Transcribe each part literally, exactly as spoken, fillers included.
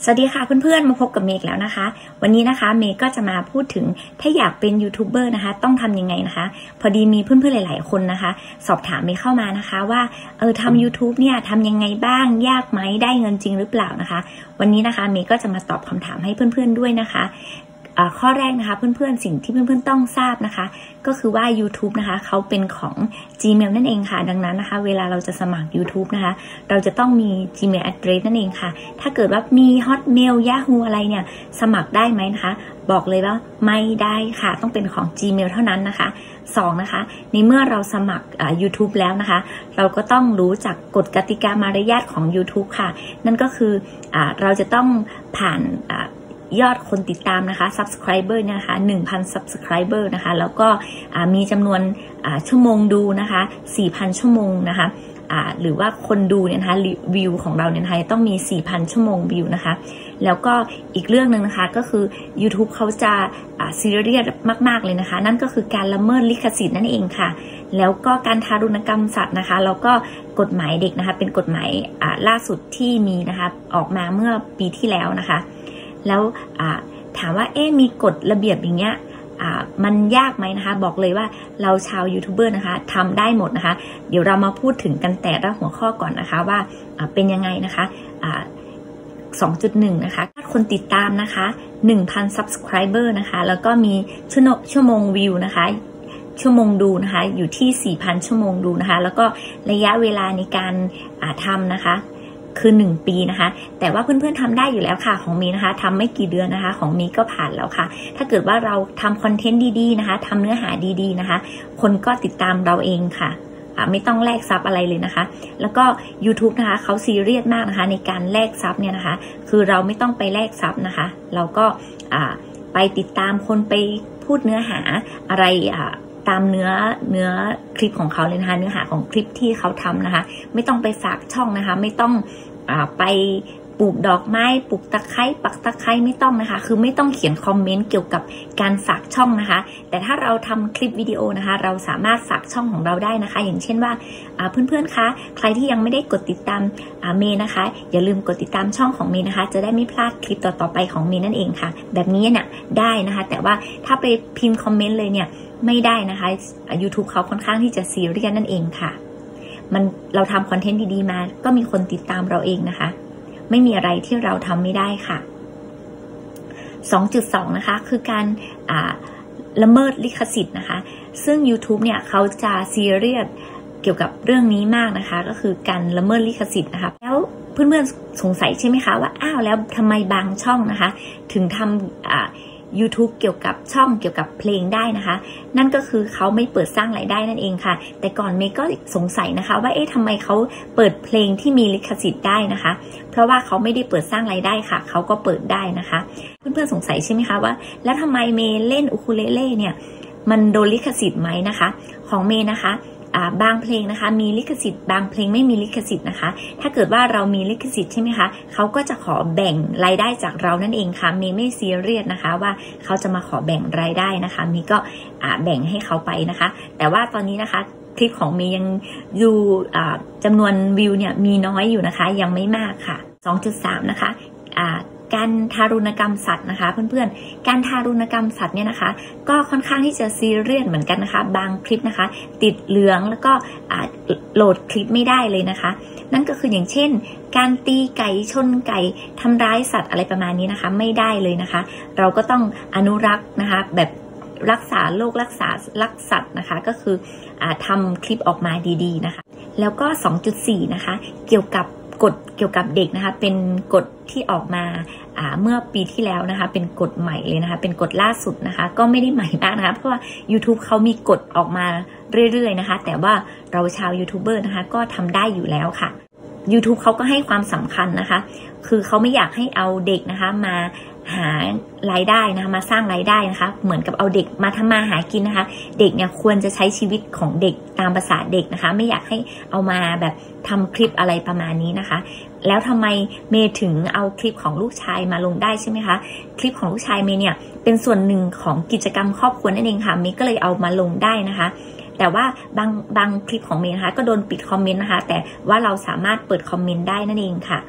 สวัสดีค่ะเพื่อนๆมาพบกับเมย์แล้วนะคะวันนี้นะคะเมย์ก็จะมาพูดถึงถ้าอยากเป็นยูทูบเบอร์นะคะต้องทำยังไงนะคะพอดีมีเพื่อนๆหลายๆคนนะคะสอบถามเมย์เข้ามานะคะว่าเออทำ YouTube เนี่ยทำยังไงบ้างยากไหมได้เงินจริงหรือเปล่านะคะวันนี้นะคะเมย์ก็จะมาตอบคำถามให้เพื่อนๆด้วยนะคะข้อแรกนะคะเพื่อนๆสิ่งที่เพื่อนๆต้องทราบนะคะก็คือว่า YouTube นะคะเขาเป็นของ Gmail นั่นเองค่ะดังนั้นนะคะเวลาเราจะสมัคร YouTube นะคะเราจะต้องมี Gmail address นั่นเองค่ะถ้าเกิดว่ามี Hotmail Yahoo อะไรเนี่ยสมัครได้ไหมนะคะบอกเลยว่าไม่ได้ค่ะต้องเป็นของ Gmail เท่านั้นนะคะสองนะคะในเมื่อเราสมัคร YouTube แล้วนะคะเราก็ต้องรู้จักกฎกติกามารยาทของ YouTube ค่ะนั่นก็คืออเราจะต้องผ่านยอดคนติดตามนะคะ subscriber นะคะ หนึ่งพัน subscriber นะคะแล้วก็มีจำนวนชั่วโมงดูนะคะ สี่พัน ชั่วโมงนะคะหรือว่าคนดูเนี่ยนะคะวิวของเราเนี่ยนะคะต้องมี สี่พัน ชั่วโมงวิวนะคะแล้วก็อีกเรื่องหนึ่งนะคะก็คือ YouTube เขาจะซีเรียสมากๆเลยนะคะนั่นก็คือการละเมิดลิขสิทธิ์นั่นเองค่ะแล้วก็การทารุณกรรมสัตว์นะคะแล้วก็กฎหมายเด็กนะคะเป็นกฎหมายล่าสุดที่มีนะคะออกมาเมื่อปีที่แล้วนะคะแล้วถามว่าเอ๊ะมีกฎระเบียบอย่างเงี้ยมันยากไหมนะคะบอกเลยว่าเราชาวยูทูบเบอร์นะคะทำได้หมดนะคะเดี๋ยวเรามาพูดถึงกันแต่ละหัวข้อก่อนนะคะว่าเป็นยังไงนะคะ สองจุดหนึ่ง นะคะคนติดตามนะคะ หนึ่งพัน subscriber นะคะแล้วก็มีชั่วโมงวิวนะคะชั่วโมงดูนะคะอยู่ที่ สี่พัน ชั่วโมงดูนะคะแล้วก็ระยะเวลาในการทำนะคะคือหนึ่งปีนะคะแต่ว่าเพื่อนๆทำได้อยู่แล้วค่ะของมีนะคะทำไม่กี่เดือนนะคะของมีก็ผ่านแล้วค่ะถ้าเกิดว่าเราทำคอนเทนต์ดีๆนะคะทำเนื้อหาดีๆนะคะคนก็ติดตามเราเองค่ะไม่ต้องแลกซับอะไรเลยนะคะแล้วก็ YouTube นะคะเขาซีเรียสมากนะคะในการแลกซับเนี่ยนะคะคือเราไม่ต้องไปแลกซับนะคะเราก็ไปติดตามคนไปพูดเนื้อหาอะไรตามเนื้อเนื้อคลิปของเขาเลยนะคะเนื้อหาของคลิปที่เขาทำนะคะไม่ต้องไปฝากช่องนะคะไม่ต้องอ่าไปปลูกดอกไม้ปลูกตะไคร้ปักตะไคร้ไม่ต้องนะคะคือไม่ต้องเขียนคอมเมนต์เกี่ยวกับการฝากช่องนะคะแต่ถ้าเราทำคลิปวิดีโอนะคะเราสามารถฝากช่องของเราได้นะคะอย่างเช่นว่าเพื่อนๆคะใครที่ยังไม่ได้กดติดตามเมย์นะคะอย่าลืมกดติดตามช่องของเมย์นะคะจะได้ไม่พลาดคลิปต่อๆไปของเมย์นั่นเองค่ะแบบนี้เนี่ยได้นะคะแต่ว่าถ้าไปพิมพ์คอมเมนต์เลยเนี่ยไม่ได้นะคะ YouTube เขาค่อนข้างที่จะซีเรียสนั่นเองค่ะมันเราทำคอนเทนต์ดีๆมาก็มีคนติดตามเราเองนะคะไม่มีอะไรที่เราทำไม่ได้ค่ะ สองจุดสอง นะคะคือการละเมิดลิขสิทธิ์นะคะซึ่ง YouTube เนี่ยเขาจะซีเรียสเกี่ยวกับเรื่องนี้มากนะคะก็คือการละเมิดลิขสิทธิ์นะคะแล้วเพื่อนๆสงสัยใช่ไหมคะว่าอ้าวแล้วทำไมบางช่องนะคะถึงทำYouTube เกี่ยวกับช่องเกี่ยวกับเพลงได้นะคะนั่นก็คือเขาไม่เปิดสร้างรายได้นั่นเองค่ะแต่ก่อนเมย์ก็สงสัยนะคะว่าเอ๊ะทำไมเขาเปิดเพลงที่มีลิขสิทธิ์ได้นะคะเพราะว่าเขาไม่ได้เปิดสร้างรายได้ค่ะเขาก็เปิดได้นะคะเพื่อนๆสงสัยใช่ไหมคะว่าแล้วทำไมเมย์เล่นอูคูเลเล่เนี่ยมันโดนลิขสิทธิ์ไหมนะคะของเมย์นะคะบางเพลงนะคะมีลิขสิทธิ์บางเพลงไม่มีลิขสิทธิ์นะคะถ้าเกิดว่าเรามีลิขสิทธิ์ใช่ไหมคะเขาก็จะขอแบ่งรายได้จากเรานั่นเองค่ะเมย์ไม่ซีเรียสนะคะว่าเขาจะมาขอแบ่งรายได้นะคะเมย์ก็แบ่งให้เขาไปนะคะแต่ว่าตอนนี้นะคะคลิปของเมย์ยังอยู่จำนวนวิวเนี่ยมีน้อยอยู่นะคะยังไม่มากค่ะ สองจุดสาม นะคะการทารุณกรรมสัตว์นะคะเพื่อนๆการทารุณกรรมสัตว์เนี่ยนะคะก็ค่อนข้างที่จะซีเรียสเหมือนกันนะคะบางคลิปนะคะติดเหลืองแล้วก็โหลดคลิปไม่ได้เลยนะคะนั่นก็คืออย่างเช่นการตีไก่ชนไก่ทำร้ายสัตว์อะไรประมาณนี้นะคะไม่ได้เลยนะคะเราก็ต้องอนุรักษ์นะคะแบบรักษาโลกรักษารักสัตว์นะคะก็คืออทำคลิปออกมาดีๆนะคะแล้วก็ สองจุดสี่ นะคะเกี่ยวกับกฎเกี่ยวกับเด็กนะคะเป็นกฎที่ออกมาเมื่อปีที่แล้วนะคะเป็นกฎใหม่เลยนะคะเป็นกฎล่าสุดนะคะก็ไม่ได้ใหม่มากนะคะเพราะว่า YouTube เขามีกฎออกมาเรื่อยๆนะคะแต่ว่าเราชาวยูทูบเบอร์นะคะก็ทำได้อยู่แล้วค่ะ YouTube เขาก็ให้ความสำคัญนะคะคือเขาไม่อยากให้เอาเด็กนะคะมาหารายได้นะคะมาสร้างรายได้นะคะเหมือนกับเอาเด็กมาทำมาหากินนะคะเด็กเนี่ยควรจะใช้ชีวิตของเด็กตามภาษาเด็กนะคะไม่อยากให้เอามาแบบทำคลิปอะไรประมาณนี้นะคะแล้วทำไมเมย์ถึงเอาคลิปของลูกชายมาลงได้ใช่ไหมคะคลิปของลูกชายเมย์เนี่ยเป็นส่วนหนึ่งของกิจกรรมครอบครัวนั่นเองค่ะเมย์ก็เลยเอามาลงได้นะคะแต่ว่าบางบางคลิปของเมย์นะคะก็โดนปิดคอมเมนต์นะคะแต่ว่าเราสามารถเปิดคอมเมนต์ได้นั่นเองค่ะ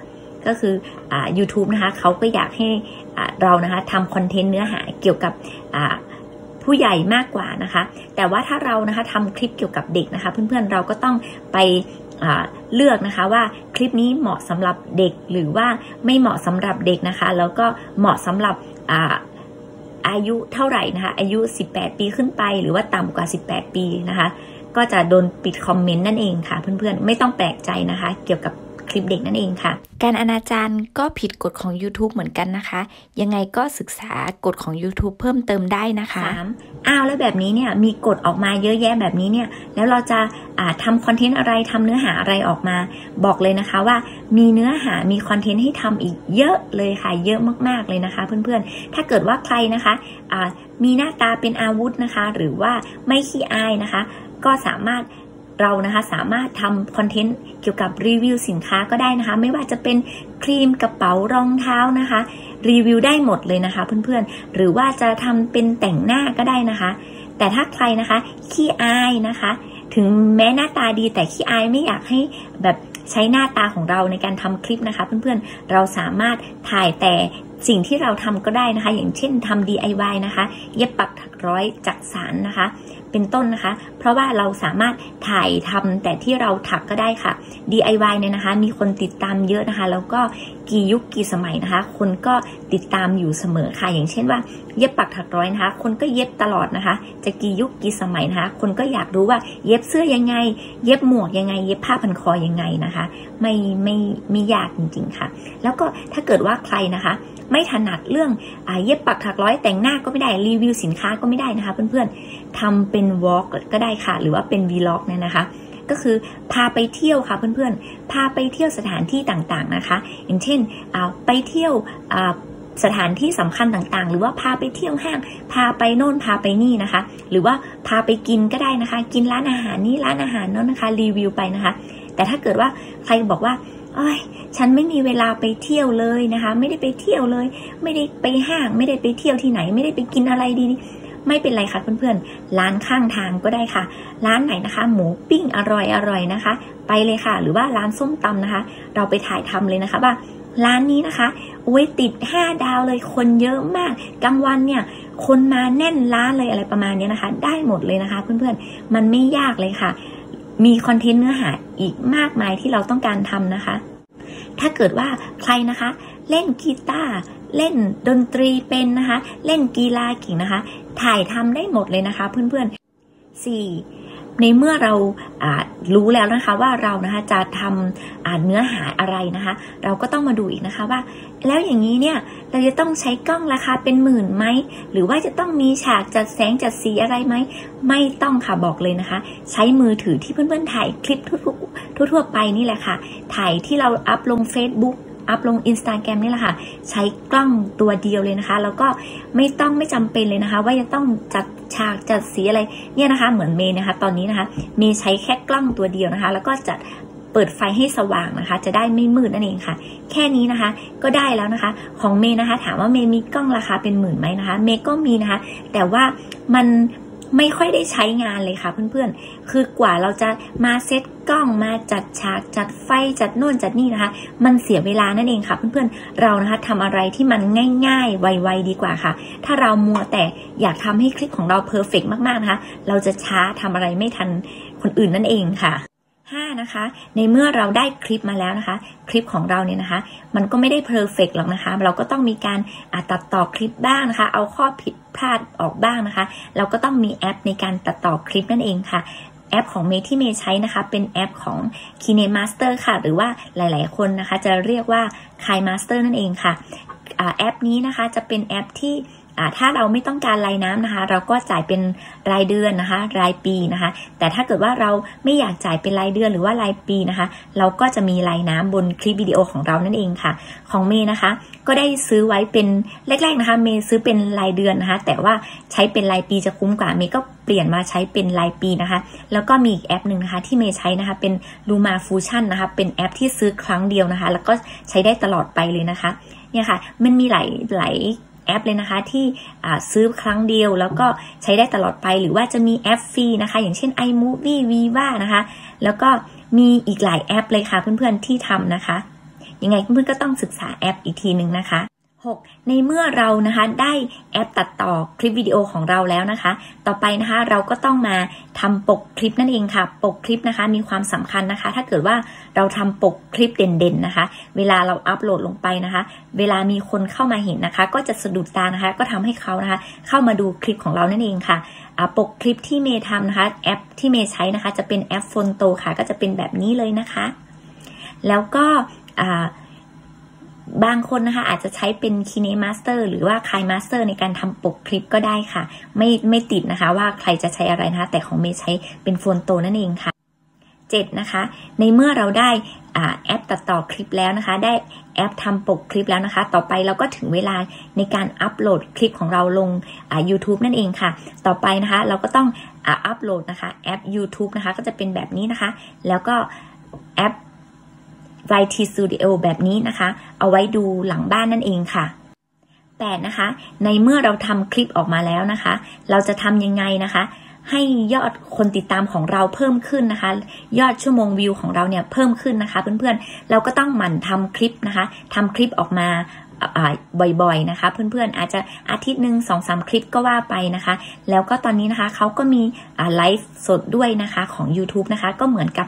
ก็คืออ่า YouTube นะคะเขาก็อยากให้อ่าเรานะคะทำคอนเทนต์เนื้อหาเกี่ยวกับอ่าผู้ใหญ่มากกว่านะคะแต่ว่าถ้าเรานะคะทำคลิปเกี่ยวกับเด็กนะคะเพื่อนๆเราก็ต้องไปเลือกนะคะว่าคลิปนี้เหมาะสำหรับเด็กหรือว่าไม่เหมาะสำหรับเด็กนะคะแล้วก็เหมาะสำหรับอาอายุเท่าไหร่นะคะอายุสิบแปดปีขึ้นไปหรือว่าต่ำกว่าสิบแปดปีนะคะก็จะโดนปิดคอมเมนต์นั่นเองค่ะเพื่อนๆไม่ต้องแปลกใจนะคะเกี่ยวกับคลิปเด็กนั่นเองค่ะการอนาจารก็ผิดกฎของ YouTube เหมือนกันนะคะยังไงก็ศึกษากฎของ YouTube เพิ่มเติมได้นะคะสามอ้าวแล้วแบบนี้เนี่ยมีกฎออกมาเยอะแยะแบบนี้เนี่ยแล้วเราจะทำคอนเทนต์อะไรทำเนื้อหาอะไรออกมาบอกเลยนะคะว่ามีเนื้อหามีคอนเทนต์ให้ทำอีกเยอะเลยค่ะเยอะมากๆเลยนะคะเพื่อนๆถ้าเกิดว่าใครนะคะมีหน้าตาเป็นอาวุธนะคะหรือว่าไม่ขี้อายนะคะก็สามารถเรานะคะสามารถทำคอนเทนต์เกี่ยวกับรีวิวสินค้าก็ได้นะคะไม่ว่าจะเป็นครีมกระเป๋ารองเท้านะคะรีวิวได้หมดเลยนะคะเพื่อนๆหรือว่าจะทำเป็นแต่งหน้าก็ได้นะคะแต่ถ้าใครนะคะขี้อายนะคะถึงแม้หน้าตาดีแต่ขี้อายไม่อยากให้แบบใช้หน้าตาของเราในการทำคลิปนะคะเพื่อนๆเราสามารถถ่ายแต่สิ่งที่เราทำก็ได้นะคะอย่างเช่นทำ ดี ไอ วาย นะคะเย็บปักถักร้อยจักสานนะคะเป็นต้นนะคะเพราะว่าเราสามารถถ่ายทำแต่ที่เราถักก็ได้ค่ะ ดี ไอ วาย เนี่ยนะคะมีคนติดตามเยอะนะคะแล้วก็กี่ยุคกี่สมัยนะคะคนก็ติดตามอยู่เสมอค่ะอย่างเช่นว่าเย็บปักถักร้อยนะคะคนก็เย็บตลอดนะคะจะกี่ยุคกี่สมัยนะคะคนก็อยากรู้ว่าเย็บเสื้อยังไงเย็บหมวกยังไงเย็บผ้าพันคอยังไงนะคะไม่ไม่ไม่ยากจริงๆค่ะแล้วก็ถ้าเกิดว่าใครนะคะไม่ถนัดเรื่องอ่าเย็บปักถักร้อยแต่งหน้าก็ไม่ได้รีวิวสินค้าก็ไม่ได้นะคะเพื่อนๆทำเป็นวอล์กก็ได้ค่ะหรือว่าเป็นวีล็อกเนี่ยนะคะก็คือพาไปเที่ยวค่ะเพื่อนๆพาไปเที่ยวสถานที่ต่างๆนะคะอย่างเช่นอ่าไปเที่ยวอ่าสถานที่สำคัญต่างๆหรือว่าพาไปเที่ยวห้างพาไปโน่นพาไปนี่นะคะหรือว่าพาไปกินก็ได้นะคะกินร้านอาหารนี่ร้านอาหารโน้นนะคะรีวิวไปนะคะแต่ถ้าเกิดว่าใครบอกว่าโอ้ยฉันไม่มีเวลาไปเที่ยวเลยนะคะไม่ได้ไปเที่ยวเลยไม่ได้ไปห้างไม่ได้ไปเที่ยวที่ไหนไม่ได้ไปกินอะไรดีไม่เป็นไรค่ะเพื่อนๆร้านข้างทางก็ได้ค่ะร้านไหนนะคะหมูปิ้งอร่อยอร่อยนะคะไปเลยค่ะหรือว่าร้านส้มตำนะคะเราไปถ่ายทำเลยนะคะว่าร้านนี้นะคะโอ้ยติดห้าดาวเลยคนเยอะมากกลางวันเนี่ยคนมาแน่นร้านเลยอะไรประมาณนี้นะคะได้หมดเลยนะคะเพื่อนๆมันไม่ยากเลยค่ะมีคอนเทนต์เนื้อหาอีกมากมายที่เราต้องการทำนะคะถ้าเกิดว่าใครนะคะเล่นกีตาร์เล่นดนตรีเป็นนะคะเล่นกีฬาเก่งนะคะถ่ายทำได้หมดเลยนะคะเพื่อนๆสี่ในเมื่อเรารู้แล้วนะคะว่าเรานะคะจะทำเนื้อหาอะไรนะคะเราก็ต้องมาดูอีกนะคะว่าแล้วอย่างนี้เนี่ยเราจะต้องใช้กล้องราคาเป็นหมื่นไหมหรือว่าจะต้องมีฉากจัดแสงจัดสีอะไรไหมไม่ต้องค่ะบอกเลยนะคะใช้มือถือที่เพื่อนๆถ่ายคลิปทั่วๆไปนี่แหละค่ะถ่ายที่เราอัพลง Facebookอัพลง Instagram นี่แหละค่ะใช้กล้องตัวเดียวเลยนะคะแล้วก็ไม่ต้องไม่จำเป็นเลยนะคะว่าจะต้องจัดฉากจัดสีอะไรเนี่ยนะคะเหมือนเมย์นะคะตอนนี้นะคะเมย์ใช้แค่กล้องตัวเดียวนะคะแล้วก็จัดเปิดไฟให้สว่างนะคะจะได้ไม่มืดนั่นเองค่ะแค่นี้นะคะก็ได้แล้วนะคะของเมย์นะคะถามว่าเมย์มีกล้องราคาเป็นหมื่นไหมนะคะเมย์ก็มีนะคะแต่ว่ามันไม่ค่อยได้ใช้งานเลยค่ะเพื่อนๆคือกว่าเราจะมาเซตกล้องมาจัดฉากจัดไฟจัดโน่นจัดนี่นะคะมันเสียเวลานั่นเองค่ะเพื่อนๆเรานะคะทำอะไรที่มันง่ายๆไวๆดีกว่าค่ะถ้าเรามัวแต่อยากทำให้คลิปของเราเพอร์เฟกต์มากๆนะคะเราจะช้าทำอะไรไม่ทันคนอื่นนั่นเองค่ะห้านะคะในเมื่อเราได้คลิปมาแล้วนะคะคลิปของเราเนี่ยนะคะมันก็ไม่ได้เพอร์เฟกต์หรอกนะคะเราก็ต้องมีการตัดต่อคลิปบ้างนะคะเอาข้อผิดพลาดออกบ้างนะคะเราก็ต้องมีแอปในการตัดต่อคลิปนั่นเองค่ะแอปของเมย์ที่เมย์ใช้นะคะเป็นแอปของ KineMaster ค่ะหรือว่าหลายๆคนนะคะจะเรียกว่า KineMaster นั่นเองค่ะแอปนี้นะคะจะเป็นแอปที่ถ้าเราไม่ต้องการรายน้ำนะคะเราก็จ่ายเป็นรายเดือนนะคะรายปีนะคะแต่ถ้าเกิดว่าเราไม่อยากจ่ายเป็นรายเดือนหรือว่ารายปีนะคะเราก็จะมีรายน้ำบนคลิปวิดีโอของเรานั่นเองค่ะของเมย์นะคะก็ได้ซื้อไว้เป็นแรกๆนะคะเมย์ซื้อเป็นรายเดือนนะคะแต่ว่าใช้เป็นรายปีจะคุ้มกว่าเมย์ก็เปลี่ยนมาใช้เป็นรายปีนะคะแล้วก็มีอีกแอปหนึ่งนะคะที่เมย์ใช้นะคะเป็น Luma Fusion นะคะเป็นแอปที่ซื้อครั้งเดียวนะคะแล้วก็ใช้ได้ตลอดไปเลยนะคะเนี่ยค่ะมันมีหลายหลายแอปเลยนะคะที่ซื้อครั้งเดียวแล้วก็ใช้ได้ตลอดไปหรือว่าจะมีแอปฟรีนะคะอย่างเช่น iMovie Viva นะคะแล้วก็มีอีกหลายแอปเลยค่ะเพื่อนๆที่ทำนะคะยังไงเพื่อนๆก็ต้องศึกษาแอปอีกทีหนึ่งนะคะหกในเมื่อเรานะคะได้แอปตัดต่อคลิปวิดีโอของเราแล้วนะคะต่อไปนะคะเราก็ต้องมาทำปกคลิปนั่นเองค่ะปกคลิปนะคะมีความสำคัญนะคะถ้าเกิดว่าเราทำปกคลิปเด่นๆนะคะเวลาเราอัปโหลดลงไปนะคะเวลามีคนเข้ามาเห็นนะคะก็จะสะดุดตานะคะก็ทำให้เขานะคะเข้ามาดูคลิปของเรานั่นเองค่ะปกคลิปที่เมย์ทำนะคะแอปที่เมย์ใช้นะคะจะเป็นแอปโฟนโตค่ะก็จะเป็นแบบนี้เลยนะคะแล้วก็บางคนนะคะอาจจะใช้เป็น KineMaster หรือว่า KineMaster ในการทำปกคลิปก็ได้ค่ะไม่ไม่ติดนะคะว่าใครจะใช้อะไรนะคะแต่ของเมย์ใช้เป็นโฟนโตนั่นเองค่ะเจ็ดนะคะในเมื่อเราได้แอปตัดต่อคลิปแล้วนะคะได้แอปทำปกคลิปแล้วนะคะต่อไปเราก็ถึงเวลาในการอัปโหลดคลิปของเราลง YouTube นั่นเองค่ะต่อไปนะคะเราก็ต้องอัปโหลดนะคะแอป YouTube นะคะก็จะเป็นแบบนี้นะคะแล้วก็แอปวาย ที Studio แบบนี้นะคะเอาไว้ดูหลังบ้านนั่นเองค่ะแปดนะคะในเมื่อเราทำคลิปออกมาแล้วนะคะเราจะทำยังไงนะคะให้ยอดคนติดตามของเราเพิ่มขึ้นนะคะยอดชั่วโมงวิวของเราเนี่ยเพิ่มขึ้นนะคะเพื่อนๆเราก็ต้องหมั่นทำคลิปนะคะทำคลิปออกมาบ่อยๆนะคะเพื่อนๆอาจจะอาทิตย์หนึ่ง สองสาม คลิปก็ว่าไปนะคะแล้วก็ตอนนี้นะคะเขาก็มีไลฟ์สดด้วยนะคะของ YouTube นะคะก็เหมือนกับ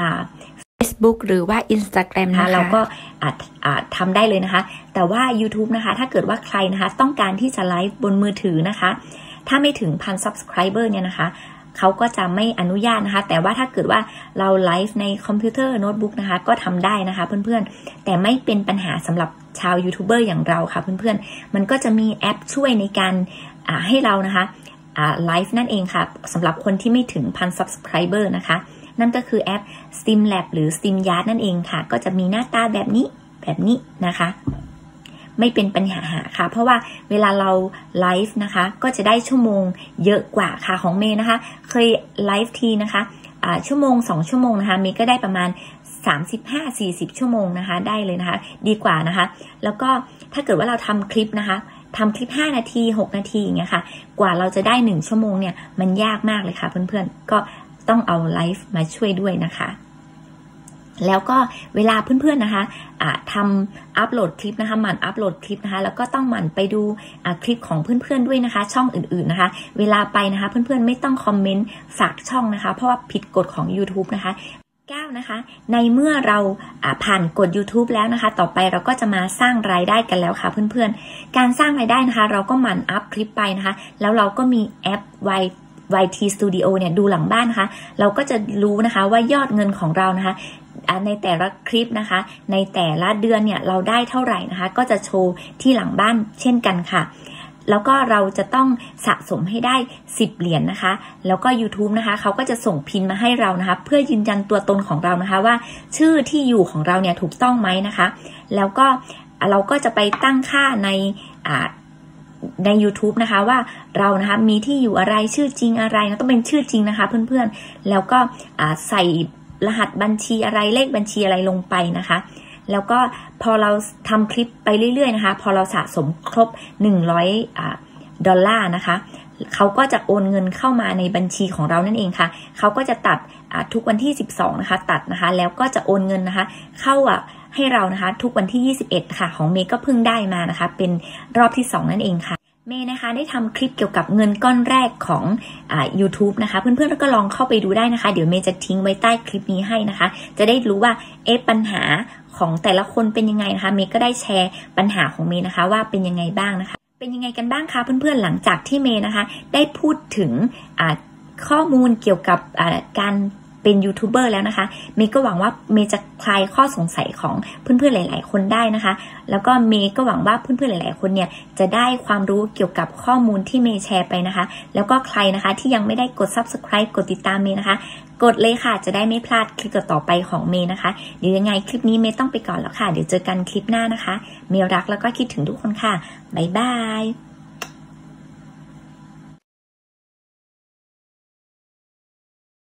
Facebook หรือว่า Instagram นะคะเราก็อาจทำได้เลยนะคะแต่ว่า YouTube นะคะถ้าเกิดว่าใครนะคะต้องการที่จะไลฟ์บนมือถือนะคะถ้าไม่ถึงพัน Subscriber เนี่ยนะคะเขาก็จะไม่อนุญาตนะคะแต่ว่าถ้าเกิดว่าเราไลฟ์ในคอมพิวเตอร์โน้ตบุ๊กนะคะก็ทำได้นะคะเพื่อนๆแต่ไม่เป็นปัญหาสำหรับชาวยูทูบเบอร์อย่างเราค่ะเพื่อนๆมันก็จะมีแอปช่วยในการให้เรานะคะไลฟ์นั่นเองค่ะสำหรับคนที่ไม่ถึงพัน Subscriber นะคะนั่นก็คือแอป Streamlabs หรือ StreamYard นั่นเองค่ะก็จะมีหน้าตาแบบนี้แบบนี้นะคะไม่เป็นปัญหาค่ะเพราะว่าเวลาเราไลฟ์นะคะก็จะได้ชั่วโมงเยอะกว่าค่ะของเมย์นะคะเคยไลฟ์ทีนะคะะชั่วโมงสองชั่วโมงนะคะเมย์ก็ได้ประมาณ สามสิบห้าถึงสี่สิบ ชั่วโมงนะคะได้เลยนะคะดีกว่านะคะแล้วก็ถ้าเกิดว่าเราทำคลิปนะคะทำคลิปห้านาทีหกนาทีอย่างเงี้ยค่ะกว่าเราจะได้หนึ่งชั่วโมงเนี่ยมันยากมากเลยค่ะเพื่อนๆก็ต้องเอาไลฟ์มาช่วยด้วยนะคะแล้วก็เวลาเพื่อนๆนะคะะทำอัปโหลดคลิปนะคะหมั่นอัปโหลดคลิปนะคะแล้วก็ต้องหมั่นไปดูคลิปของเพื่อนๆด้วยนะคะช่องอื่นๆนะคะเวลาไปนะคะเพื่อนๆไม่ต้องคอมเมนต์ฝากช่องนะคะเพราะว่าผิดกฎของ YouTube นะคะเก้านะคะในเมื่อเราผ่านกฎ YouTube แล้วนะคะต่อไปเราก็จะมาสร้างรายได้กันแล้วค่ะเพื่อนๆการสร้างรายได้นะคะเราก็หมั่นอัพคลิปไปนะคะแล้วเราก็มีแอป Y วาย ที Studio เนี่ยดูหลังบ้านนะคะเราก็จะรู้นะคะว่ายอดเงินของเรานะคะในแต่ละคลิปนะคะในแต่ละเดือนเนี่ยเราได้เท่าไหร่นะคะก็จะโชว์ที่หลังบ้านเช่นกันค่ะแล้วก็เราจะต้องสะสมให้ได้สิบเหรียญ นนะคะแล้วก็ YouTube นะคะเขาก็จะส่งพินมาให้เรานะคะเพื่อยืนยันตัวตนของเรานะคะว่าชื่อที่อยู่ของเราเนี่ยถูกต้องไหมนะคะแล้วก็เราก็จะไปตั้งค่าในอ่าใน YouTube นะคะว่าเรานะคะมีที่อยู่อะไรชื่อจริงอะไรนะต้องเป็นชื่อจริงนะคะเพื่อนๆแล้วก็ใส่รหัสบัญชีอะไรเลขบัญชีอะไรลงไปนะคะแล้วก็พอเราทำคลิปไปเรื่อยๆนะคะพอเราสะสมครบหนึ่งร้อยอ่าดอลลาร์นะคะเขาก็จะโอนเงินเข้ามาในบัญชีของเรานั่นเองค่ะเขาก็จะตัดทุกวันที่สิบสองนะคะตัดนะคะแล้วก็จะโอนเงินนะคะเข้าอ่ะให้เรานะคะทุกวันที่ยี่สิบเอ็ดค่ะของเมย์ก็เพิ่งได้มานะคะเป็นรอบที่สองนั่นเองค่ะเมย์นะคะได้ทำคลิปเกี่ยวกับเงินก้อนแรกของอ่า YouTube นะคะเพื่อนๆก็ลองเข้าไปดูได้นะคะเดี๋ยวเมย์จะทิ้งไว้ใต้คลิปนี้ให้นะคะจะได้รู้ว่าเอ๊ะปัญหาของแต่ละคนเป็นยังไงนะคะเมย์ก็ได้แชร์ปัญหาของเมย์นะคะว่าเป็นยังไงบ้างนะคะเป็นยังไงกันบ้างคะเพื่อนๆหลังจากที่เมย์นะคะได้พูดถึงอ่าข้อมูลเกี่ยวกับอ่าการเป็นยูทูบเบอร์แล้วนะคะเมย์ก็หวังว่าเมย์จะคลายข้อสงสัยของเพื่อนๆหลายๆคนได้นะคะแล้วก็เมย์ก็หวังว่าเพื่อนๆหลายๆคนเนี่ยจะได้ความรู้เกี่ยวกับข้อมูลที่เมย์แชร์ไปนะคะแล้วก็ใครนะคะที่ยังไม่ได้กด ซับสไครบ์ กดติดตามเมย์นะคะกดเลยค่ะจะได้ไม่พลาดคลิปต่อไปของเมย์นะคะเดี๋ยวยังไงคลิปนี้เมย์ต้องไปก่อนแล้วค่ะเดี๋ยวเจอกันคลิปหน้านะคะเมย์รักแล้วก็คิดถึงทุกคนค่ะบ๊ายบาย